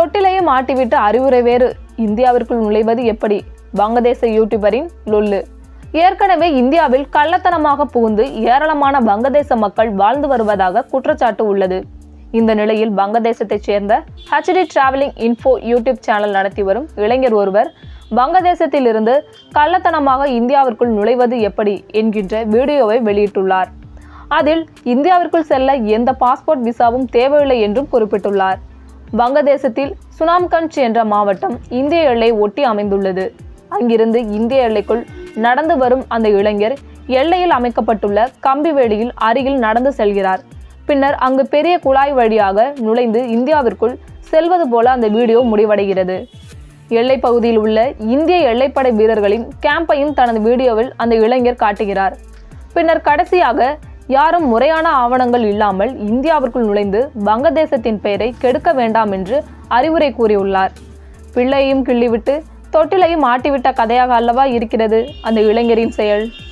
தொட்டிலையும் மாட்டிவிட்டு அறிவுரை வேறு, இந்தியாவிற்குள் நுழைவது எப்படி? வங்கதேச யூடியூபரின் லொல்லு. ஏற்கனவே இந்தியாவில் கள்ளத்தனமாக புகுந்து ஏராளமான வங்கதேச மக்கள் வாழ்ந்து வருவதாக குற்றச்சாட்டு உள்ளது. இந்த நிலையில் வங்கதேசத்தைச் சேர்ந்த HD travelling info YouTube channel நடத்தி வரும் இளைஞர் ஒருவர் வங்கதேசத்தில் இருந்து கள்ளத்தனமாக இந்தியாவிற்குள் நுழைவது எப்படி என்கின்ற வீடியோவை வெளியிட்டுள்ளார். அதில் இந்தியாவிற்குள் செல்ல எந்த பாஸ்போர்ட் விசாவும் தேவையில்லை என்றும் குறிப்பிட்டுள்ளார். வங்கதேசத்தில் சுனாம்கஞ்ச் என்ற மாவட்டம் இந்திய எல்லை ஒட்டி அமைந்துள்ளது. அங்கிருந்து இந்திய எல்லைக்குள் நடந்து வரும் அந்த இளைஞர் எல்லையில் அமைக்கப்பட்டுள்ள கம்பி வேலியில் அருகில் நடந்து செல்கிறார். பின்னர் அங்கு பெரிய குழாய் வழியாக நுழைந்து இந்தியாவிற்குள் செல்வது போல அந்த வீடியோ முடிவடைகிறது. எல்லை பகுதியில் உள்ள இந்திய எல்லைப்படை வீரர்களின் கேம்பையும் தனது வீடியோவில் அந்த இளைஞர் காட்டுகிறார். பின்னர் கடைசியாக யாரும் முறையான ஆவணங்கள் இல்லாமல் இந்தியாவிற்குள் நுழைந்து வங்கதேசத்தின் பெயரை கெடுக்க வேண்டாம் என்று அறிவுரை கூறியுள்ளார். பிள்ளையையும் கிள்ளிவிட்டு தொட்டிலையும் ஆட்டிவிட்ட கதையாக அல்லவா இருக்கிறது அந்த இளைஞரின் செயல்.